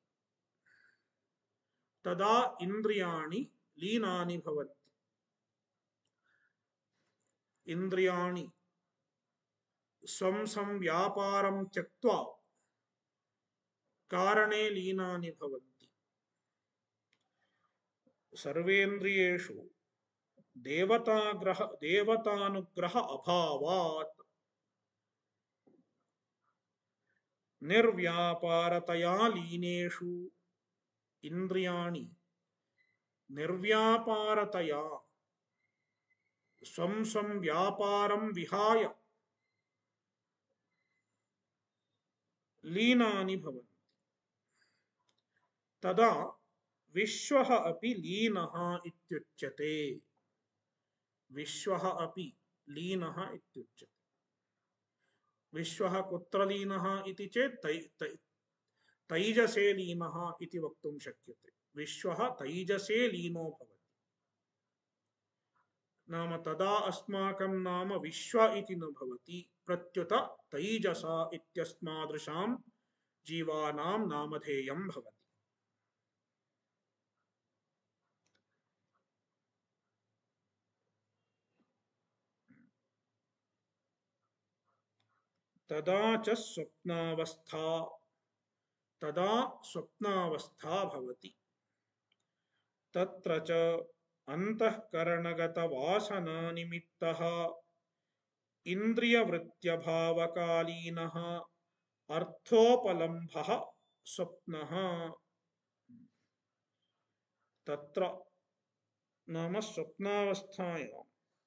तदा इन्द्रियाणि लीनानि भवन्ति। इन्द्रियाणि स्वं स्वं व्यापारं त्यक्त्वा कारणे लीनानि भवन्ति। सर्वेन्द्रियेषु देवताग्रह देवतानुग्रह अभावात् निर्व्यापारतया लीनेषु इन्द्रियाणि निर्व्यापारतया स्वं स्वं व्यापारं विहाय लीनानि भवन्ति। तदा विश्वः अपि लीनः इत्युच्यते। विश्वः अपि लीनः इत्युच्यते। विश्वः कुत्र लीनः इति चेत् तै तै तैजसे लीनः इति वक्तुं शक्यते। विश्वः तैजसे लीनो भवति। नाम तदा अस्माकं नाम विश्व इति न भवति, प्रत्युत तैजसा इत्यस्मादृशां जीवानां नामधेयं भवति। तदा च स्वप्नावस्था तदा स्वप्नावस्था भवति। तत्र च अंतःकरणगतवासनानिमित्तः इन्द्रियवृत्त्यभावकालीनः अर्थोपलम्भः स्वप्नः। तत्र नाम स्वप्नावस्थायां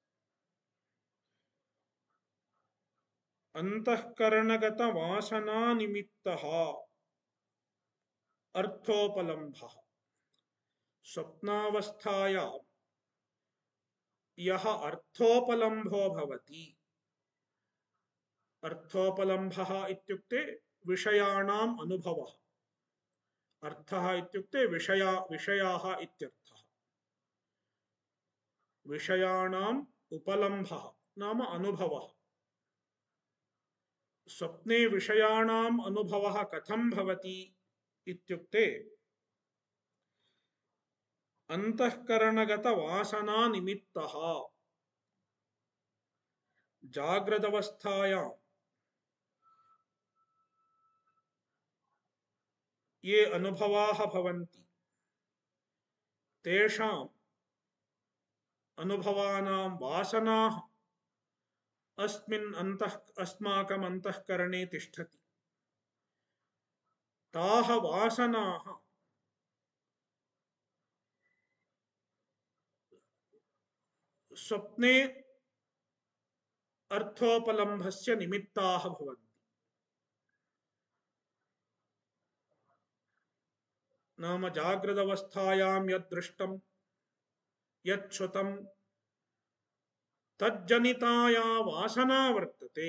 अंतःकरणगतवासनानिमित्तः अर्थोपलम्भः। स्वप्नावस्थायां यः अर्थोपलम्भो भवति, अर्थोपलम्भः इत्युक्ते विषयाणाम् अनुभवः। अर्थः इत्युक्ते विषया विषयाः इत्यर्थः। विषयाणाम् उपलम्भः नाम अनुभवः। स्वप्ने विषयाणाम् अनुभवः कथं भवति इत्युक्ते अंतःकरणगतवासनानिमित्तः। जाग्रदवस्थायां ये अनुभवाः भवन्ति तेषाम् अनुभवानां वासनाः अस्मिन् अन्तः अस्माकम् अन्तःकरणे तिष्ठति। ताः वासनाः स्वप्ने अर्थोपलम्भस्य निमित्ताः भवन्ति। नाम जागृदवस्थायां यद्दृष्टं यच्छ्रुतं तज्जनिता या वासना वर्तते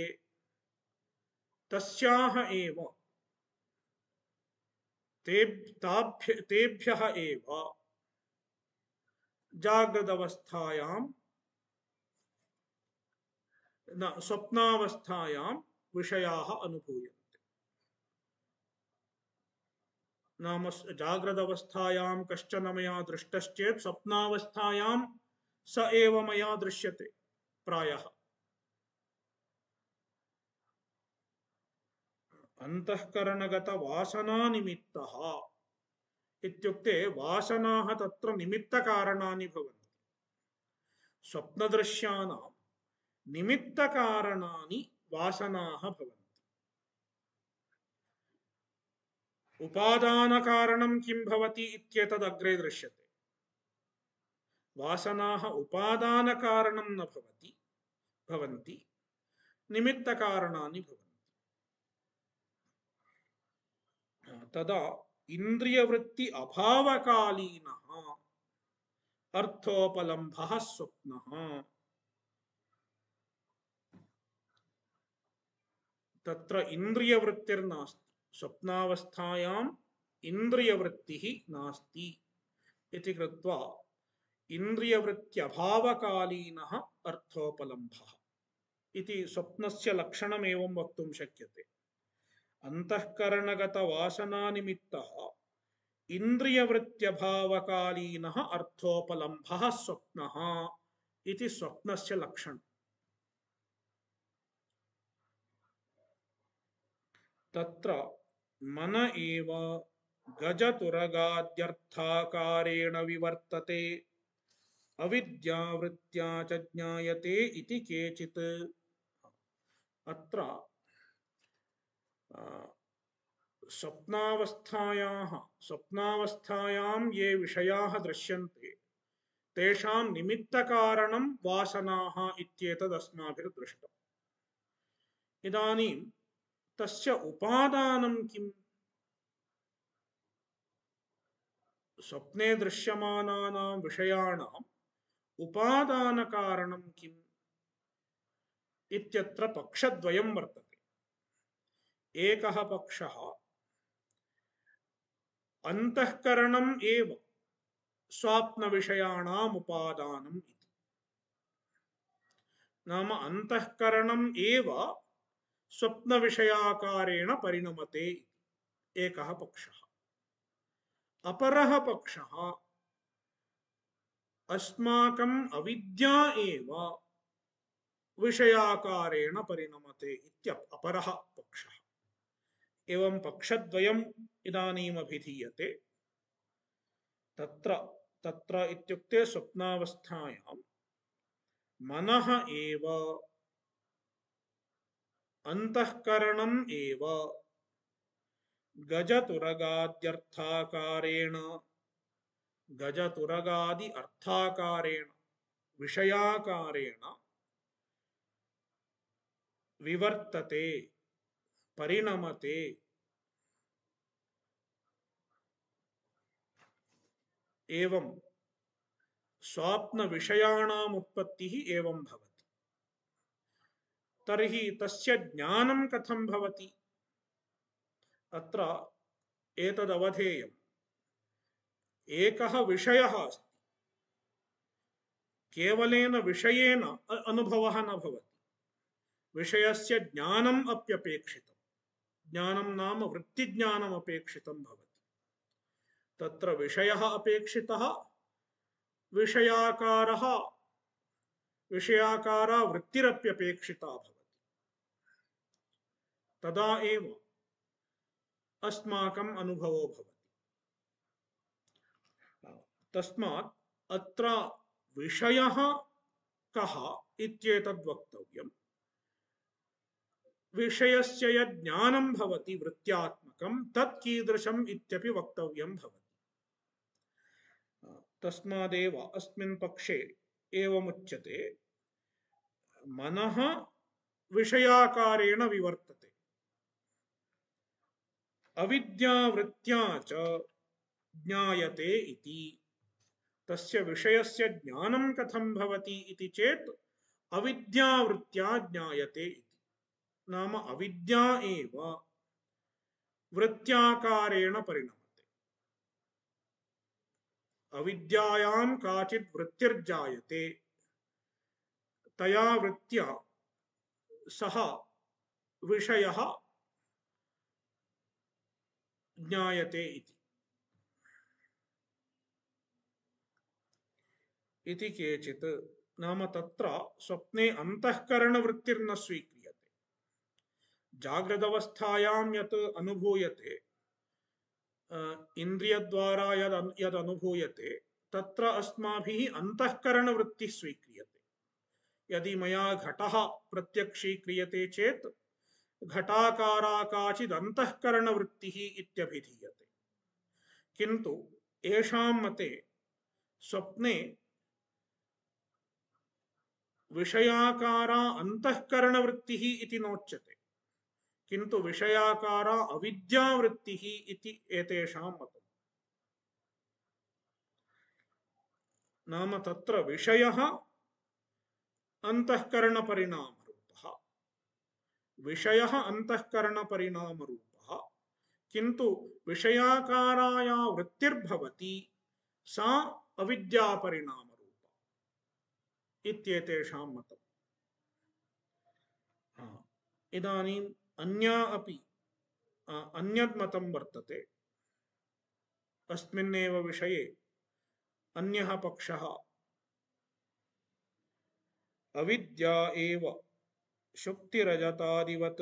तस्याः एव तेभ्य तेभ्यः एव जागृदवस्थायां न स्वप्नावस्थायां विषयाः अनुभूयन्ते। नाम जागृदवस्थायां कश्चन मया दृष्टश्चेत् स्वप्नावस्थायां स एव मया दृश्यते प्रायः। अंतःकरणगत वासना निमित्तः इत्युक्ते वासनाः तत्र निमित्तकारणानि भवन्ति। स्वप्नदृश्यानां निमित्तकारणानि वासनाः भवन्ति। उपादानकारणं किं भवति इत्येतद् अग्रे दृश्यते। वासनाः उपादानकारणं न भवति भवन्ति, निमित्तकारणानि भवन्ति। तदा इन्द्रियवृत्ति अभावकालीनः अर्थोपलम्भः स्वप्नः। तत्र इन्द्रियवृत्तिर्नास्ति। स्वप्नावस्थायाम् इन्द्रियवृत्तिः नास्ति इति कृत्वा इन्द्रियवृत्त्यभावकालीनः अर्थोपलम्भः इति स्वप्नस्य लक्षणम् एवं वक्तुं शक्यते। अंतःकरणगत वासनानिमित्तः इन्द्रियवृत्त्यभावकालीनः अर्थोपलम्भः स्वप्नः इति स्वप्नस्य लक्षणम्। तत्र मन एव गजतुरगाद्यर्थाकारेण विवर्तते अविद्यावृत्त्या च ज्ञायते इति केचित्। अत्र स्वप्नावस्थायाः स्वप्नावस्थायां ये विषयाः दृश्यन्ते तेषां निमित्तकारणं वासनाः इत्येतद् अस्माभिर्दृष्टम्। इदानीं तस्य उपादानं किम्? स्वप्ने दृश्यमानानां विषयाणाम् उपादानकारणं किम् इत्यत्र पक्षद्वयं वर्तते। एकः पक्षः अंतःकरणम् एव स्वाप्नविषयाणाम् उपादानम् इति। नाम अंतःकरणम् एव स्वप्नविषयाकारेण परिणमते एकः पक्षः। अपरः पक्षः अस्माकम् अविद्या एव विषयाकारेण परिणमते इत्यपरः पक्षः। एवं पक्षद्वयम् इदानीम् अभिधीयते। तत्र तत्र इत्युक्ते स्वप्नावस्थायां मनः एव अंतःकरणम् एव गजतुरगाद्यर्थाकारेण गजतुरगादि अर्थाकारेण विषयाकारेण विवर्तते परिणमते। एवं स्वाप्न विषयाणाम् उत्पत्तिः एवं भवति। तर्हि तस्य ज्ञानं कथं भवति? अत्र एतदवधेयम्। एकः विषयः अस्ति, केवलेन विषयेन अनुभवः न भवति। विषयस्य ज्ञानम् अप्यपेक्षितम्। ज्ञानं नाम वृत्तिज्ञानम् अपेक्षितं भवति। तत्र विषयः अपेक्षितः, विषयाकारः विषयाकारा वृत्तिरप्यपेक्षिता भवति। तदा एव अस्माकम् अनुभवो भवति। तस्मात् अत्र विषयः कः इत्येतद् वक्तव्यम्। विषयस्य यत् ज्ञानं भवति वृत्त्यात्मकम्, अस्माकं तत् कीदृशम् इत्यपि वक्तव्यं भवति। तस्मादेव अस्मिन् पक्षे एवमुच्यते मनः विषयाकारेण विवर्तते, अविद्यावृत्त्या च ज्ञायते इति। तस्य विषयस्य ज्ञानं कथं भवति इति चेत् अविद्यावृत्त्या ज्ञायते इति। नाम अविद्या एव वृत्त्याकारेण परिणमते। अविद्यायां काचित् वृत्तिर्जायते, तया वृत्त्या सः विषयः ज्ञायते इति। इति केचित्। नाम तत्र स्वप्ने अंतःकरणवृत्तिर्न स्वीक्रियते। जागृदवस्थायां यत् अनुभूयते, इन्द्रियद्वारा यद् यद् अनुभूयते, तत्र अस्माभिः अंतःकरणवृत्तिः स्वीक्रियते। यदि मया घटः प्रत्यक्षीक्रियते चेत् घटाकारा काचिद् अंतःकरणवृत्तिः इत्यभिधीयते। किन्तु येषां मते स्वप्ने विषयाकारा अंतःकरणवृत्तिः इति नोच्यते, किन्तु विषयाकारा अविद्यावृत्तिः इति एतेषां मतम्। नाम तत्र विषयः अंतःकरणपरिणामरूपः, विषयः अंतःकरणपरिणामरूपः, किन्तु विषयाकाराया वृत्तिर्भवति सा अविद्यापरिणामरूपा इत्येतेषां मतम्। इदानीम् अन्या अपि अन्यत् मतं वर्तते। अस्मिन्नेव विषये अन्यः पक्षः अविद्या एव शुक्तिरजतादिवत्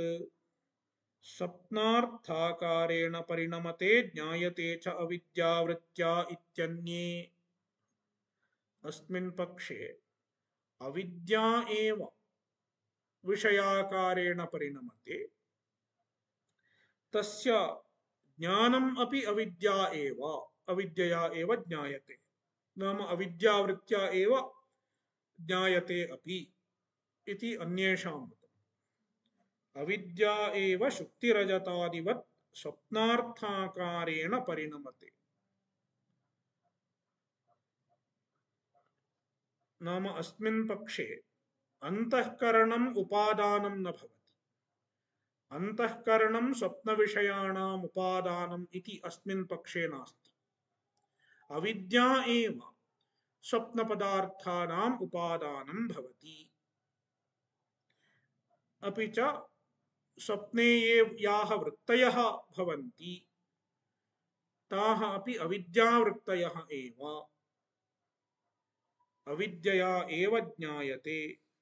स्वप्नार्थाकारेण परिणमते ज्ञायते च अविद्यावृत्त्या इत्यन्ये। अस्मिन् पक्षे अविद्या एव विषयाकारेण परिणमते, तस्य ज्ञानम् अपि अविद्या एव अविद्यया एव ज्ञायते। नाम अविद्यावृत्त्या एव ज्ञायते अपि इति अन्येषां मतम्। अविद्या एव शुक्तिरजतादिवत् स्वप्नार्थाकारेण परिणमते। नाम अस्मिन् पक्षे अंतःकरणम् उपादानं न भवति। अंतःकरणं स्वप्नविषयाणाम् उपादानम् इति अस्मिन् पक्षे नास्ति। अविद्या एव स्वप्नपदार्थानाम् उपादानं भवति। अपि च स्वप्ने ये याः वृत्तयः भवन्ति ताः अपि अविद्यावृत्तयः एव। अविद्यया एव ज्ञायते,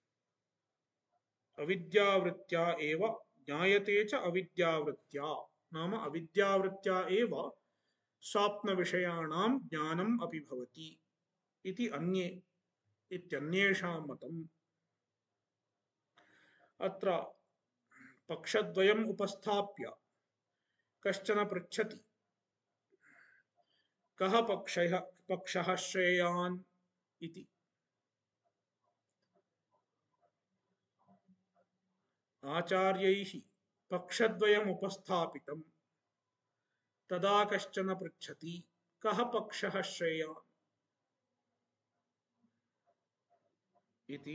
अविद्यावृत्त्या एव ज्ञायते च अविद्यावृत्त्या। नाम अविद्यावृत्त्या एव स्वप्नविषयाणां ज्ञानम् अपि भवति इति अन्ये इत्यन्येषां मतम्। अत्र पक्षद्वयम् उपस्थाप्य कश्चन पृच्छति, कः पक्षः पक्षः श्रेयान् इति। आचार्यैः पक्षद्वयम् उपस्थापितं, तदा कश्चन पृच्छति कः पक्षः श्रेयान् इति।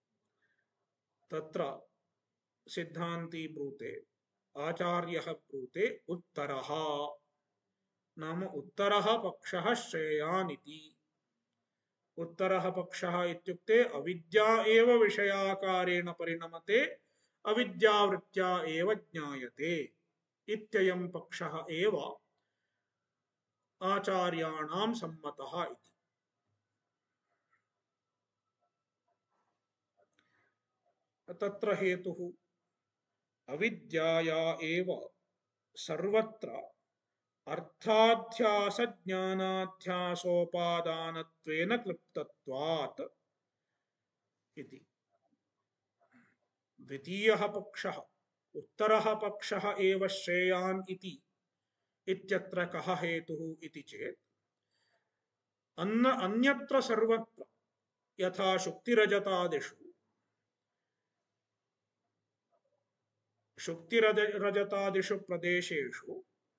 तत्र सिद्धान्ती ब्रूते, आचार्यः ब्रूते उत्तरः। नाम उत्तरः पक्षः श्रेयान् इति। उत्तरः पक्षः इत्युक्ते अविद्या एव विषयाकारेण परिणमते, अविद्यावृत्त्या एव ज्ञायते इत्ययं पक्षः एव आचार्याणां सम्मतः इति। तत्र हेतुः अविद्याया एव सर्वत्र अर्थाध्यासज्ञानाध्यासोपादानत्वेन क्लिप्तत्वात् इति। द्वितीयः पक्षः उत्तरः पक्षः एव श्रेयान् इति इत्यत्र कः हेतुः इति चेत् अन्न अन्यत्र सर्वत्र यथा शुक्तिरजतादिषु शुक्तिरजतादिषु प्रदेशेषु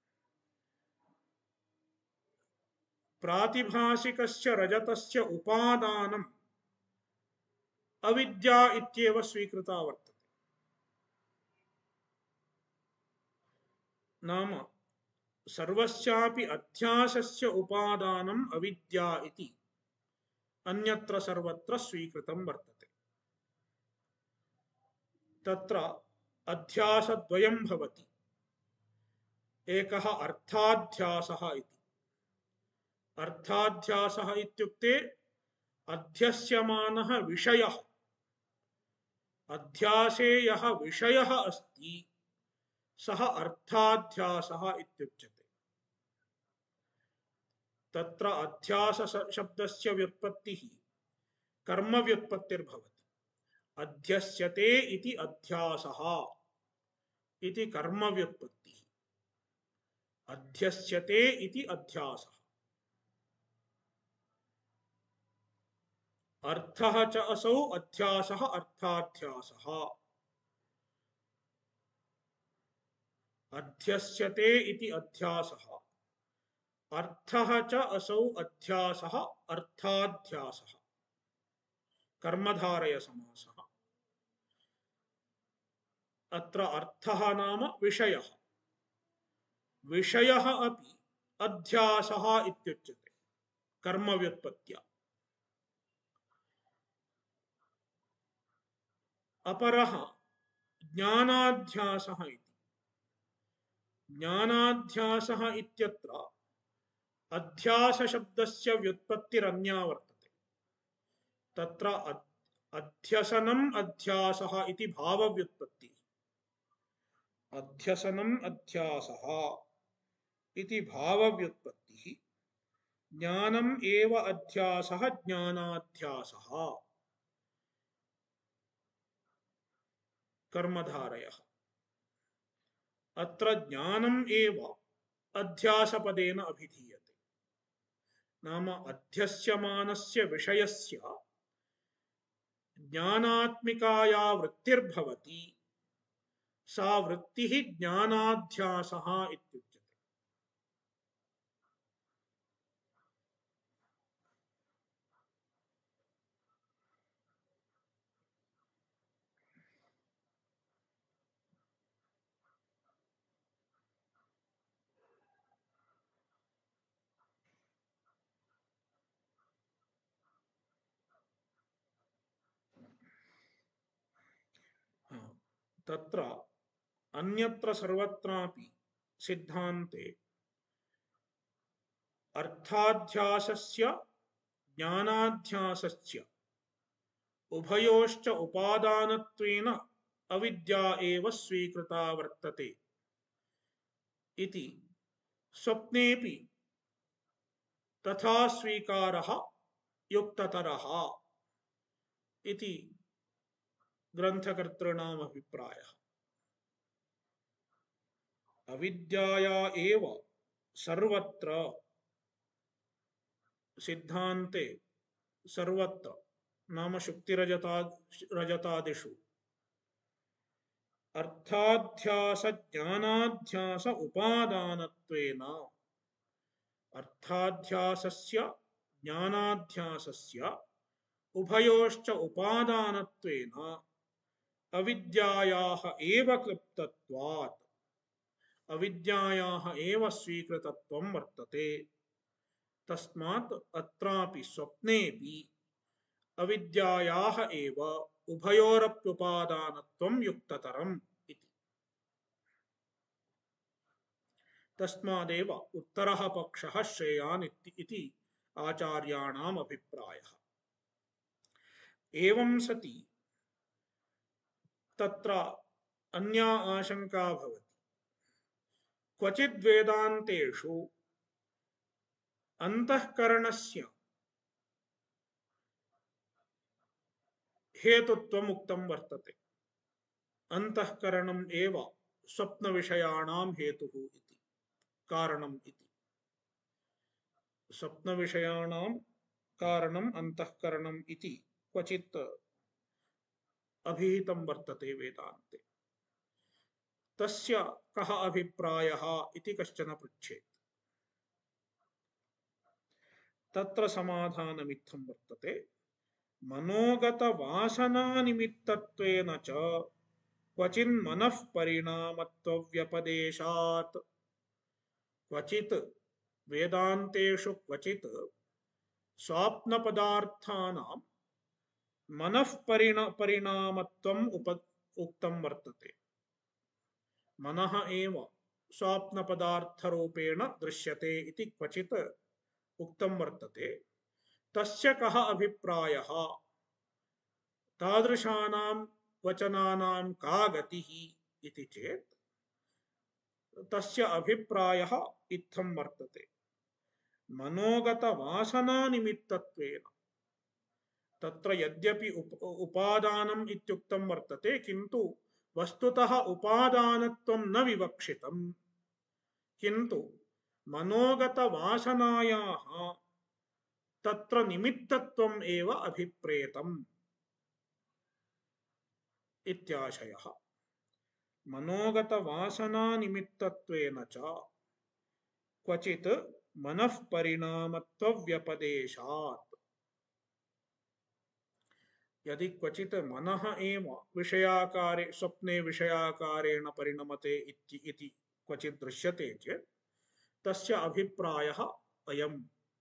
प्रातिभासिकस्य रजतस्य उपादानम् अविद्या इत्येव स्वीकृता वर्तते। नाम सर्वस्यापि अध्यासस्य उपादानम् अविद्या इति अन्यत्र सर्वत्र स्वीकृतं वर्तते। तत्र अध्यासद्वयं भवति। एकः अर्थाध्यासः इति। अर्थाध्यासः इत्युक्ते अध्यस्यमानः विषयः, अध्यासे यः विषयः अस्ति सः अर्थाध्यासः इत्युच्यते। तत्र अध्यास शब्दस्य व्युत्पत्तिः कर्म व्युत्पत्तिर्भवति। अध्यस्यते इति अध्यासः इति कर्म व्युत्पत्तिः, अध्यस्यते इति अध्यासः। अर्थः च असौ अध्यासः अर्थाध्यासः। अध्यस्यते इति अध्यासः, अर्थः च असौ अध्यासः अर्थाध्यासः। कर्मधारय समासः। अत्र अर्थः नाम विषयः, विषयः अपि अध्यासः इत्युच्यते कर्म व्युत्पत्त्या। अपरः ज्ञानाध्यासः इति। ज्ञानाध्यासः इत्यत्र अध्यास शब्दस्य व्युत्पत्तिरन्या वर्तते। तत्र अध्यसनम् अध्यासः इति भावव्युत्पत्तिः। अध्यसनम् अध्यासः इति भावव्युत्पत्तिः। ज्ञानम् एव अध्यासः ज्ञानाध्यासः। कर्मधारयः। अत्र ज्ञानम् एव अध्यासपदेन अभिधीयते। नाम अध्यस्यमानस्य विषयस्य ज्ञानात्मिकाया वृत्तिर्भवति, सा वृत्तिः ज्ञानाध्यासः इत्युच्यते। तत्र अन्यत्र सर्वत्रापि सिद्धान्ते अर्थाध्यासस्य ज्ञानाध्यासस्य उभयोश्च उपादानत्वेन अविद्या एव स्वीकृता वर्तते इति स्वप्नेपि तथा स्वीकारः युक्ततरः इति ग्रंथकर्तॄणाम् अभिप्रायः। अविद्याया एव सर्वत्र सिद्धान्ते सर्वत्र नाम शुक्तिरजता रजतादिषु अर्थाध्यास ज्ञानाध्यास उपादानत्वेन अर्थाध्यासस्य ज्ञानाध्यासस्य उभयोश्च उपादानत्वेन अविद्यायाः एव क्लिप्तत्वात् अविद्यायाः एव स्वीकृतत्वं वर्तते। तस्मात् अत्रापि स्वप्नेपि अविद्यायाः एव उभयोरप्युपादानत्वं युक्ततरम् इति। तस्मादेव उत्तरः पक्षः श्रेयान् इति आचार्याणाम् अभिप्रायः। एवं सति तत्र अन्या आशंका भवति। क्वचिद् वेदान्तेषु अंतःकरणस्य हेतुत्वम् उक्तं वर्तते। अंतःकरणम् एव स्वप्न विषयाणां हेतुः इति। कारणम् इति। स्वप्नविषयाणां कारणम् अन्तःकरणम् इति क्वचित् अभिहितं वर्तते वेदान्ते। तस्य कः अभिप्रायः इति कश्चन पृच्छेत्। तत्र समाधानमित्थं वर्तते, मनोगतवासनानिमित्तत्वेन च क्वचिन्मनः परिणामत्वव्यपदेशात्। क्वचित् वेदान्तेषु क्वचित् स्वाप्नपदार्थानां मनः परिणामत्वम् उप उक्तं वर्तते। मनः एव स्वाप्नपदार्थरूपेण दृश्यते इति क्वचित् उक्तं वर्तते। तस्य कः अभिप्रायः, तादृशानां वचनानां का गतिः इति चेत् तस्य अभिप्रायः इत्थं वर्तते, मनोगतवासनानिमित्तत्वेन। तत्र यद्यपि उप उपादानम् इत्युक्तं वर्तते, किन्तु वस्तुतः उपादानत्वं न विवक्षितं, किन्तु मनोगतवासनायाः तत्र निमित्तत्वम् एव अभिप्रेतम् इत्याशयः। मनोगतवासनानिमित्तत्वेन च क्वचित् मनः परिणामत्वव्यपदेशात्। यदि क्वचित् मनः एव विषयाकारे स्वप्ने विषयाकारेण परिणमते इति क्वचित् दृश्यते चेत् तस्य अभिप्रायः अयम्।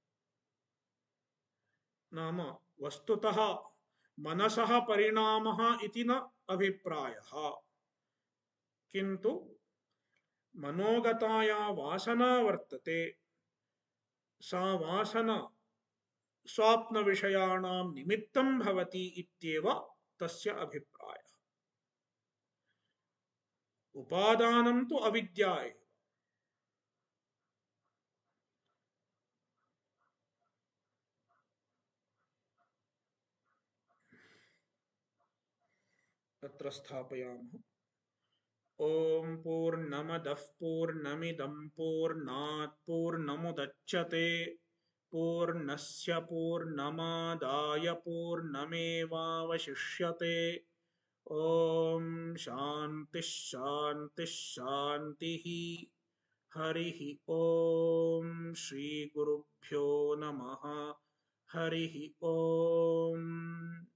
नाम वस्तुतः मनसः परिणामः इति न अभिप्रायः, किन्तु मनोगताया वासना वर्तते, सा वासना स्वाप्नविषयाणां निमित्तं भवति इत्येव तस्य अभिप्रायः। उपादानं तु अविद्या एव। तत्र स्थापयामः। ओम पूर्णमदः पूर्णमिदं पूर्णात् पूर्णमुदच्यते पूर्णस्य पूर्णमादाय पूर्णमेवावशिष्यते। ओम शांति शांति शांतिः। हरिः ओम श्री गुरुभ्यो नमः। हरिः ओम।